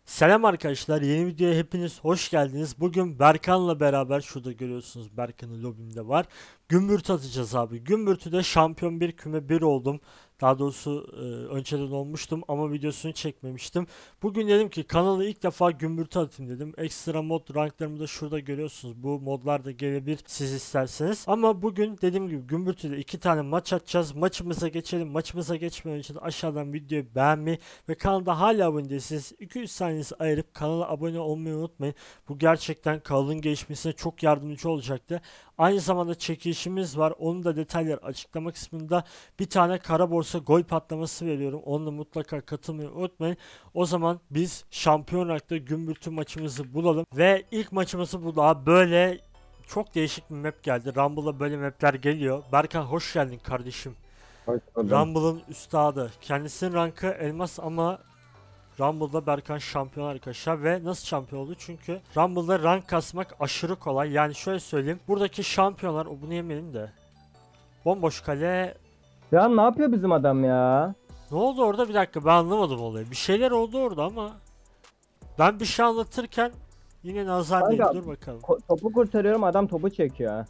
Selam arkadaşlar, yeni videoya hepiniz hoş geldiniz. Bugün Berkan'la beraber şurada görüyorsunuz, Berkan'ın lobimde var. Gümbürt atacağız abi. Gümbürtü'de şampiyon bir küme bir oldum. Daha doğrusu önceden olmuştum ama videosunu çekmemiştim. Bugün dedim ki kanalı ilk defa gümbürtü atayım dedim. Ekstra mod ranklarımı da şurada görüyorsunuz. Bu modlar da gelebilir siz isterseniz. Ama bugün dediğim gibi gümbürtüde iki tane maç atacağız. Maçımıza geçelim. Maçımıza geçmeden önce de aşağıdan videoyu beğenmeyi ve kanalda hala abone değilseniz 200 saniyenizi ayırıp kanala abone olmayı unutmayın. Bu gerçekten kanalın gelişmesine çok yardımcı olacaktı. Aynı zamanda çekilişimiz var. Onun da detayları açıklama kısmında. Bir tane kara borsa gol patlaması veriyorum. Onunla mutlaka katılmayı unutmayın. O zaman biz şampiyon rankta gümbürtü maçımızı bulalım. Ve ilk maçımızı bu daha böyle çok değişik bir map geldi. Rumble'a böyle mapler geliyor. Berkan hoş geldin kardeşim. Hoş buldum. Rumble'ın üstadı. Kendisinin rankı elmas ama Rumble'da Berkan şampiyon arkadaşlar ve nasıl şampiyon oldu? Çünkü Rumble'da rank kasmak aşırı kolay. Yani şöyle söyleyeyim. Buradaki şampiyonlar, o bunu yemeyelim de. Bomboş kale. Ya ne yapıyor bizim adam ya? Ne oldu orada? Bir dakika, ben anlamadım olayı. Bir şeyler oldu orada ama ben bir şey anlatırken yine nazar değil. Kanka Dur bakalım. topu kurtarıyorum, adam topu çekiyor.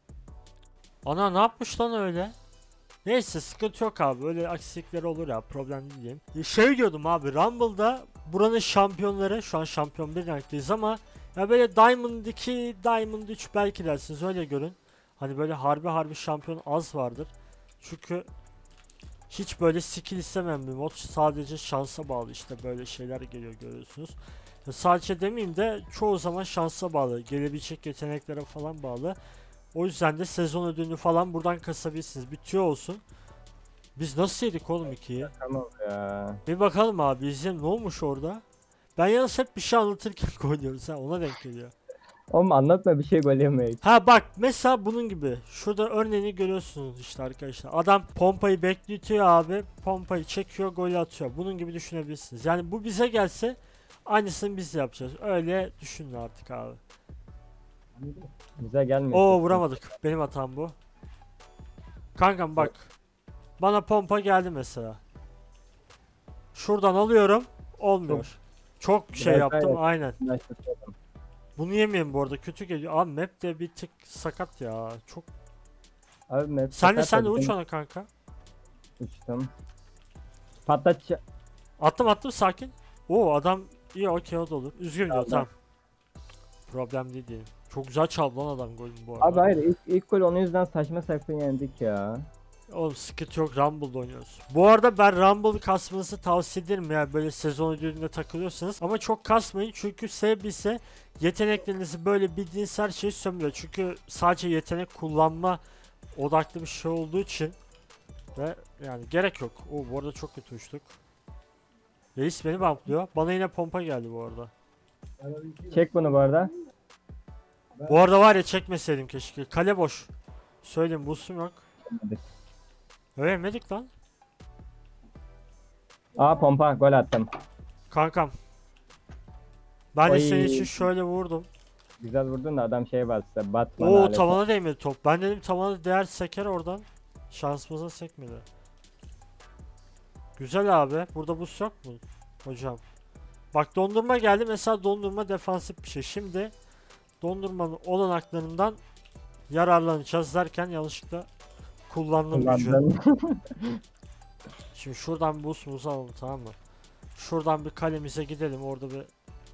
Ana ne yapmış lan öyle? Neyse sıkıntı yok abi, öyle aksilikler olur ya, problem değil diyeyim. Şey diyordum abi, Rumble'da buranın şampiyonları şu an şampiyon bir ranktayız ama ya böyle Diamond 2, Diamond 3 belki dersiniz, öyle görün. Hani böyle harbi şampiyon az vardır. Çünkü hiç böyle skill istemeyen bir mod, sadece şansa bağlı, işte böyle şeyler geliyor görüyorsunuz. Ya sadece demeyeyim de çoğu zaman şansa bağlı, gelebilecek yeteneklere falan bağlı. O yüzden de sezon ödülünü falan buradan kasabilirsiniz. Bitiyor olsun. Biz nasıl yedik oğlum ikiyi? Tamam ya. Bir bakalım abi, izleyelim ne olmuş orada. Ben yalnız hep bir şey anlatırken koyuyoruz ha, ona denk geliyor. Oğlum anlatma, bir şey gol yemeyiz. Ha bak mesela bunun gibi. Şurada örneğini görüyorsunuz işte arkadaşlar. Adam pompayı bekletiyor abi. Pompayı çekiyor, golü atıyor. Bunun gibi düşünebilirsiniz. Yani bu bize gelse aynısını biz de yapacağız. Öyle düşünün artık abi. Bize gelmiyor. Oo, vuramadık. Benim hatam bu. Kankam bak. Bana pompa geldi mesela. Şuradan alıyorum. Olmuyor. Çok şey Biraz yaptım daha aynen. yakınlaştıralım. Bunu yemeyeyim bu arada, kötü geliyor. Abi map de bir tık sakat ya. Çok. Abi map Sen de uç bizim ona kanka. uçtum. Patlat. Attım sakin. Oo adam iyi, okey, o da olur. Üzgün diyor, Tamam. tamam. Problem değil diyelim. Çok güzel çaldı lan adam golünü bu Abi arada. hayır, ilk gol onun yüzden saçma sapan yendik ya. Oğlum sıkıntı yok, Rumble'da oynuyoruz. Bu arada ben Rumble kasmanızı tavsiye ederim ya, böyle sezon ödülünde takılıyorsanız. Ama çok kasmayın çünkü sebebi ise yeteneklerinizi böyle bildiğiniz her şeyi sömürüyor. Çünkü sadece yetenek kullanma odaklı bir şey olduğu için ve yani gerek yok. Oo, bu arada çok kötü uçtuk. Reis beni bumplıyor. Bana yine pompa geldi bu arada. Çek bunu bu arada. Bu arada var ya, çekmeseydim keşke. Kale boş. Söyleyeyim, boost'um yok. Ölemedik lan. Aa, pompa, gol attım. Kankam. Ben de Oy. senin için şöyle vurdum. Güzel vurdun da adam şey bastı. Batman Oo, aleti. tavana değmedi top. Ben dedim tavana değer, seker oradan. Şansımıza sekmedi. Güzel abi. Burada boost yok mu hocam? Bak dondurma geldi. Mesela dondurma defansif bir şey. Şimdi dondurmanın olanaklarından yararlanacağız derken yanlışlıkla kullandım gücü. Kullandın. Şimdi şuradan boost'umuzu alalım, tamam mı? Şuradan bir kalemize gidelim, orada bir.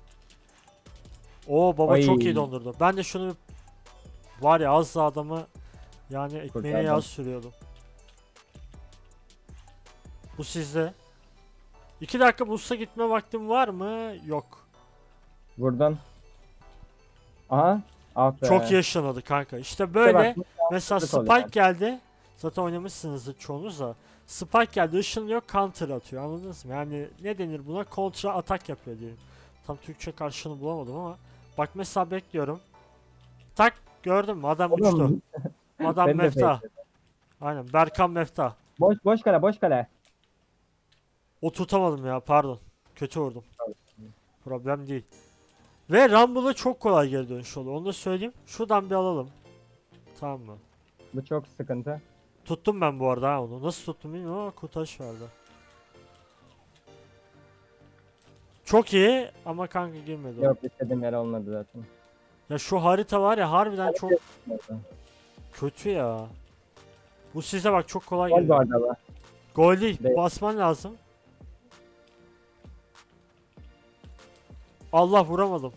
Oo baba, Oy. çok iyi dondurdu. Ben de şunu var ya, az da adamı yani ekmeğine Kurtardım. yağ sürüyordum. Bu sizde. 2 dakika boost'a gitme vaktim var mı? Yok. Vurdun. Aha. Ah be. Çok iyi yaşanadı kanka. İşte İşte böyle. bak, Mesela bu oluyor. Spike geldi. Zaten oynamışsınızdır çoğunuz da. Spike geldi, ışınlıyor, counter atıyor, anladınız mı? Yani ne denir buna? Kontra atak yapıyor diyelim. Tam Türkçe karşılığını bulamadım ama. Bak mesela bekliyorum. Tak, gördün mü? Adam uçtu. Oğlum, Adam ben de mefta. fake. Aynen, Berkan mefta. Boş kale, boş kale. O tutamadım ya, pardon. Kötü vurdum. Problem değil. Ve Rumble'a çok kolay geri dönüş oluyor. Onu da söyleyeyim. Şuradan bir alalım. Tamam mı? Bu çok sıkıntı. Tuttum ben bu arada ha onu. Nasıl tuttum bilmiyorum ama kurtarış verdi. Çok iyi ama kanka girmedi o. Yok istediğim yer olmadı zaten. Ya şu harita var ya harbiden çok kötü ya. Bu size bak çok kolay Gol bu geliyor. arada. Gol değil. Değil. Basman lazım. Allah vuramadım.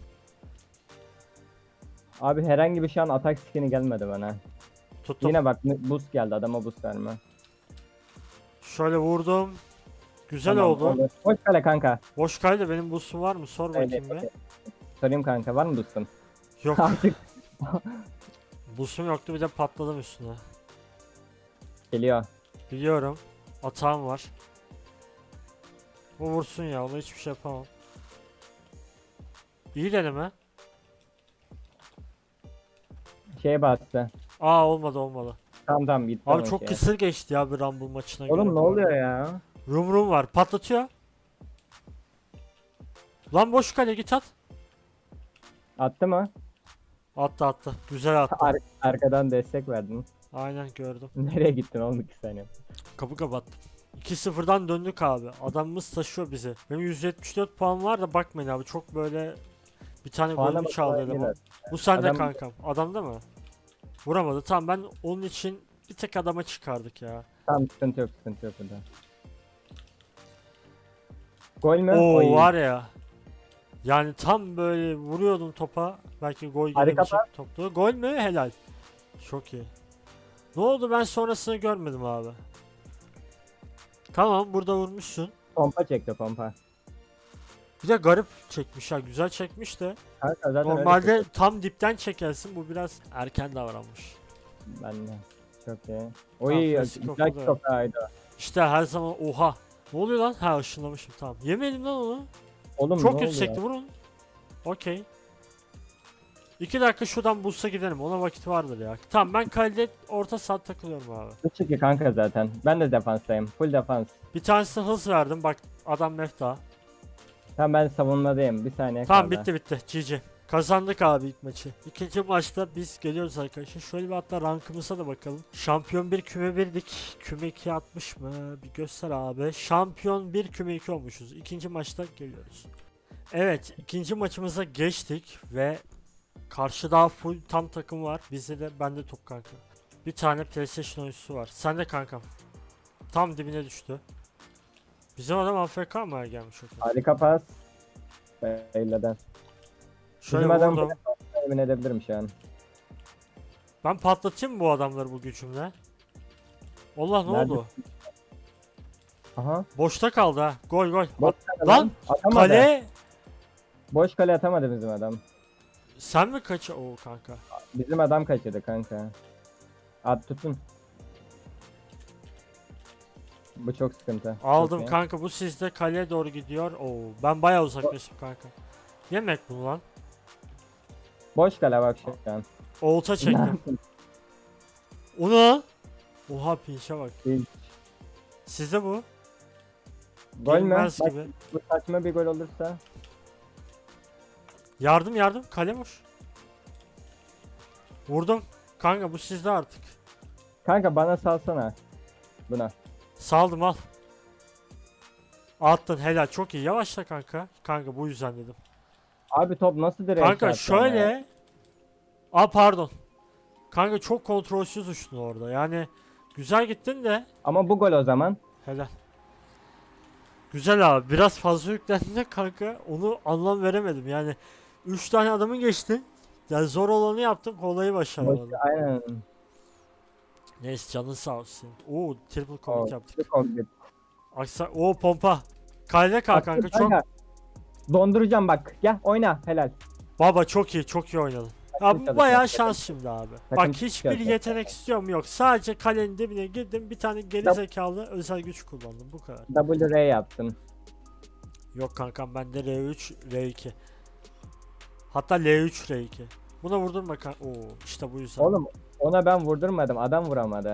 Abi herhangi bir şu an atak skin'i gelmedi bana. Tuttum. Yine bak boost geldi, adama boost verme. Şöyle vurdum. Güzel Tamam, oldu. olur. Boş kale kanka. Boş kaldı benim boost'um var mı? Sor bakayım Öyle. be. Sorayım kanka, var mı boost'un? Yok. Artık Boost'um yoktu bir de patladım üstüne. geliyor. Biliyorum. Atağım var. Bu vursun ya ona hiçbir şey yapamam. İyi deneme. Şeye bastı. Aa olmadı. Tamam gitti. Abi onun çok şeye. kısır geçti ya bir Rumble maçına göre. Oğlum ne bu oluyor arada. ya? Rum var. Patlatıyor. Lan boş kale git at. Attı mı? Attı. Güzel attı. Arkadan destek verdin. Aynen gördüm. Nereye gittin oğlum 2 saniye? Kapı kapattım. 2-0'dan döndük abi. Adamımız taşıyor bizi. Benim 174 puan var da bakmayın abi. Çok böyle bir tane Puana golümü bak, çaldı kolay eleman. değil. Bu sende Adam- kankam. Adamda mı? Vuramadı. Tamam ben onun için bir tek adama çıkardık ya. Tamam sıkıntı yok burada. Gol mü? Oo Oy. var ya. Yani tam böyle vuruyordum topa. Belki gol Harika gelebilecek toptu. Gol mü? Helal. Çok iyi. Ne oldu ben sonrasını görmedim abi. Tamam burada vurmuşsun. Pompa çekti pompa. Bir de garip çekmiş ha. Güzel çekmiş de. Kanka zaten öyle Normalde tam dipten çekersin. Bu biraz erken davranmış. çekti. Ben de. Çok iyi. Oy klasik güzel okulda. çok haydi. İşte her zaman oha. Ne oluyor lan? Ha ışınlamışım tamam. Yemeyelim lan onu. Oğlum Çok ne kötü oldu çekti ya? vurun. Okey. 2 dakika şuradan bulsa gidelim. Ona vakit vardır ya. Tamam ben kalede orta saat takılıyorum abi. 3-2 kanka zaten. Ben de defanstayım. Full defans. Bir tanesine hız verdim. Bak adam mefta. Tamam ben savunmadayım. Bir saniye Tamam kaldı. bitti. GG. Kazandık abi ilk maçı. İkinci maçta biz geliyoruz arkadaşlar. Şöyle bir hatta rankımıza da bakalım. Şampiyon 1 küme 1'dik. Küme 2 atmış mı? Bir göster abi. Şampiyon 1 küme 2 olmuşuz. İkinci maçta geliyoruz. Evet ikinci maçımıza geçtik ve karşıda full tam takım var. Bizde de bende top kanka. Bir tane PlayStation oyuncusu var. Sen de kankam. Tam dibine düştü. Bizim adam AFK mı gelmiş o kadar? Harika pas. Beylerden. Şöyle Bizim adam vurdum. emin edebilirim şu an. Ben patlatayım mı bu adamları bu gücümle? Allah ne Nerede? oldu? Aha. Boşta kaldı ha. Gol. Boş At- kale Lan atamadı. kale. Boş kale atamadı bizim adam. Sen mi Oo kanka. Bizim adam kaçırdı kanka. At tutun. Bu çok sıkıntı. Aldım Çok iyi. kanka bu sizde kaleye doğru gidiyor. Oo ben bayağı uzaklaştım kanka. Yemek bunu lan. Boş kale bak şu an. Olta çektim. Onu. Oha pinçe bak. Değil. Sizde bu. Gol mü? Girmez Bak, gibi. bu saçma bir gol olursa. Yardım. Kale vur. Vurdum. Kanka bu sizde artık. Kanka bana salsana. Buna. Saldım al. Attın helal çok iyi. Yavaşla kanka. Kanka bu yüzden dedim. Abi top nasıl direğe Kanka çarptı ama ya? şöyle. Aa pardon. Kanka çok kontrolsüz uçtun orada. Yani güzel gittin de Ama bu gol o zaman. helal. Güzel abi. Biraz fazla yüklendin de kanka. Onu anlam veremedim. Yani 3 tane adamı geçtin. Yani zor olanı yaptın. Kolayı Boş, başaramadın. aynen. Neyse canın sağ olsun. Oo triple O, commit yaptık. çok komik. Aksa o pompa. Kalede kal kanka çok. Kanka, donduracağım bak. Gel oyna helal. Baba çok iyi oynadın. Ya bu çalışıyor, bayağı takım- şans şimdi abi. takım Bak hiçbir çalışıyor. yetenek istiyor mu yok. Sadece kalenin dibine girdim bir tane geri Yap. zekalı özel güç kullandım bu kadar. WR yaptım. Yok kankam bende R3 R2. Hatta L3 R2. Buna vurdurma kanka. Oo işte bu yüzden. Oğlum ona ben vurdurmadım. Adam vuramadı.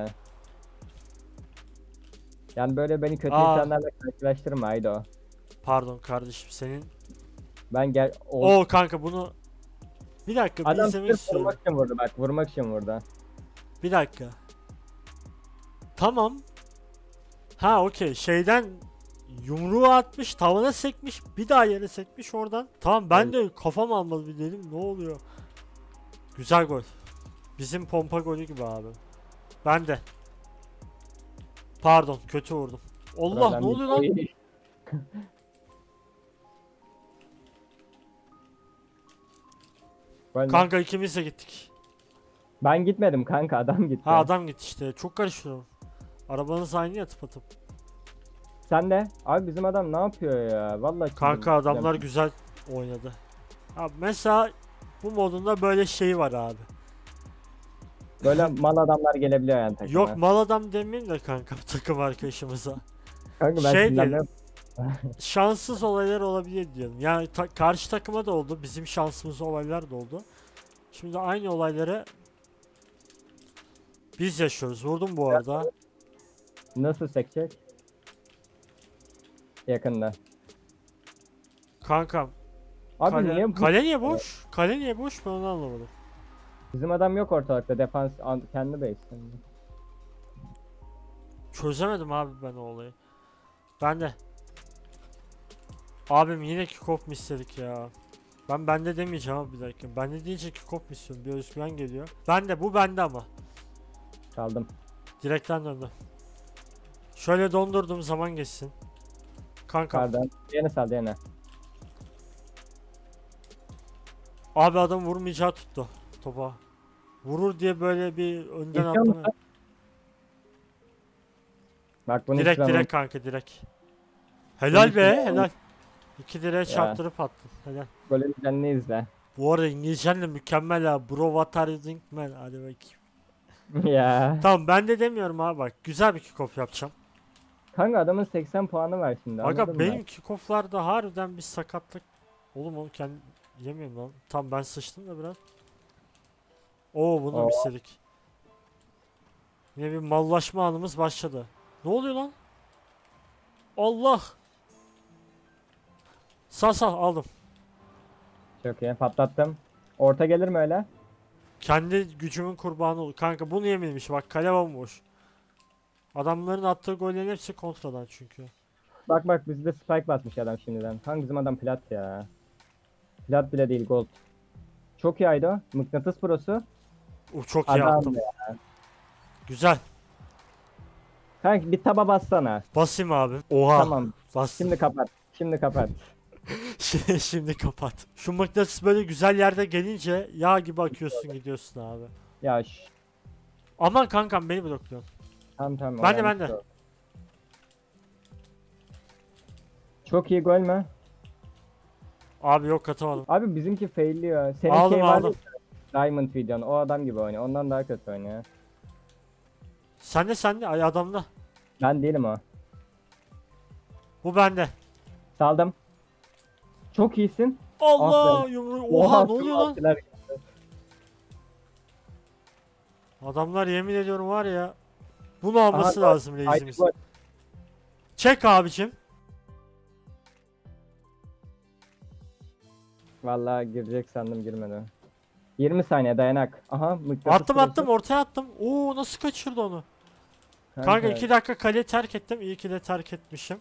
Yani böyle beni kötü Aa. insanlarla karşılaştırma Aydo. Pardon kardeşim senin. Ben gel... Oo kanka bunu. Bir dakika bir Adam izlemek sırf istiyorum. vurmak için vurdu bak. Vurmak için vurdu. Bir dakika. Tamam. Ha okey şeyden Yumruğu atmış, tavana sekmiş, bir daha yere sekmiş oradan. Tamam ben de kafam almadı bir dedim. Ne oluyor? Güzel gol. Bizim pompa golü gibi abi. Ben de. Pardon, kötü vurdum. Allah, Buradan ne oluyor lan? bir- Gol mü? Kanka ikimiz de gittik. Ben gitmedim kanka, adam gitti. Ha adam gitti işte. Çok karıştırıyorum. Arabanız aynı ya tıpatıp. Sen de. Abi bizim adam ne yapıyor ya? Vallahi Kanka çıldım. adamlar güzel oynadı. Abi mesela bu modunda böyle şey var abi. Böyle mal adamlar gelebiliyor yani takıma. Yok mal adam demeyeyim de kanka takım arkadaşımıza. Kanka ben şey sinirlenmem. Şanssız olaylar olabilir diyorum. Yani karşı takıma da oldu. Bizim şansımız olaylar da oldu. Şimdi aynı olayları biz yaşıyoruz. Vurdum bu arada. Nasıl sekecek? Yakında. Kankam. Abi Kale, niye bu? kale niye boş? Kale niye boş? Ben onu anlamadım. Bizim adam yok ortalıkta. Defans kendi base. Çözemedim abi ben o olayı. Ben de. Abim yine kick-off mu istedik ya? Ben bende demeyeceğim abi bir dakika. Bende deyince kick-off mu istiyorum? Bir özgüven geliyor. Bende bu bende ama. Çaldım. Direkten döndü. Şöyle dondurduğum zaman geçsin. Kanka. Pardon. Diğerini sal diğerini. Abi adam vurmayacağı tuttu topa. Vurur diye böyle bir önden İstiyor atlama. musun? Bak bunu Direkt hiç direkt kanka direkt. Helal be İstiyor helal. İki direğe çarptırıp attın. Helal. golün düzenini izle. Bu arada İngilizcen de mükemmel ha. Bro what are you doing man? Hadi bakayım. Ya. Tamam ben de demiyorum abi bak. Güzel bir kick-off yapacağım. Kanka adamın 80 puanı var şimdi. Aga anladın benim mı? kick-off'larda harbiden bir sakatlık. Oğlum onu kendi yemiyorum lan. Tam ben sıçtım da biraz. Oo bunu Oo. istedik. Yine bir mallaşma anımız başladı. Ne oluyor lan? Allah. Sağ aldım. Çok iyi patlattım. Orta gelir mi öyle? Kendi gücümün kurbanı oldu. Kanka bunu yememiş bak kale bomboş. Adamların attığı gollerin hepsi kontradan çünkü. Bak bak bizde spike basmış adam şimdiden. Kanka bizim adam plat ya. Plat bile değil gold. Çok iyi Aydo. Mıknatıs prosu. Çok iyi Adam attım. ya. Güzel. Kanka bir taba bassana. Basayım abi. Oha. Tamam. Bas. Şimdi kapat. Şimdi kapat. Şimdi kapat. Şu mıknatıs böyle güzel yerde gelince yağ gibi akıyorsun gidiyorsun abi. Ya Aman kankam beni blokluyorsun. tamam tamam. Ben de, önemli ben de. değil. Çok iyi gol mü? Abi yok atamadım. Abi bizimki failliyor. Senin Aldım, şey var aldım. ya, Diamond videon. O adam gibi oynuyor. Ondan daha kötü oynuyor. Sen de ay adamda. Ben değilim o. Bu bende. Saldım. Çok iyisin. Allah Aferin. yumruğu. Oha ne oluyor lan? Attılar. Adamlar yemin ediyorum var ya. Bunu alması Aha, lazım Haydi reisimiz. gol. Çek abicim. Vallahi girecek sandım girmedi. 20 saniye dayanak. Aha mıknatıs Attım prosu. attım ortaya attım. Oo nasıl kaçırdı onu? Kanka 2 dakika kale terk ettim. İyi ki de terk etmişim.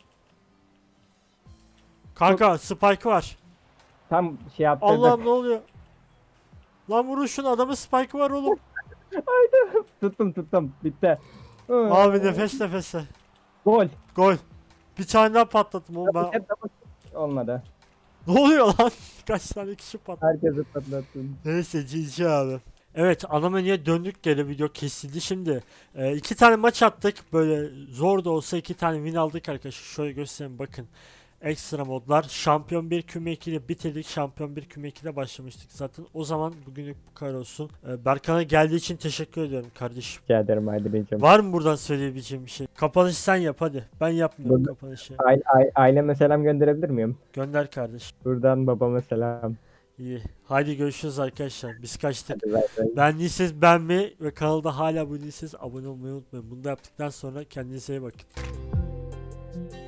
Kanka spike var. Tam şey yaptırdık. Allah'ım ne oluyor? Lan vurun şunu adamın spike var oğlum. Tuttum. Bitti. Abi nefes nefese. Gol. Gol. Bir tane daha patlattım oğlum ben. Olmadı. Ne oluyor lan? Kaç tane kişi patladı? Herkesi patlattın. Neyse GG abi. Evet ana menüye döndük geri video kesildi. Şimdi 2 tane maç attık. Böyle zor da olsa 2 tane win aldık arkadaşlar. Şöyle göstereyim bakın. Ekstra modlar. Şampiyon 1 küme 2 ile bitirdik. Şampiyon 1 küme 2'de başlamıştık zaten. O zaman bugünlük bu kadar olsun. Berkan'a geldiği için teşekkür ediyorum kardeşim. Rica ederim haydi Beyciğim. Var mı buradan söyleyebileceğim bir şey? Kapanış sen yap hadi. Ben yapmıyorum kapanışı. Aileme selam gönderebilir miyim? Gönder kardeşim. Buradan babama selam. İyi. Haydi görüşürüz arkadaşlar. Biz kaçtık. Hadi bay bay. Beğendiyseniz beğenmeyi ve kanalda hala abone değilseniz abone olmayı unutmayın. Bunu da yaptıktan sonra kendinize iyi bakın.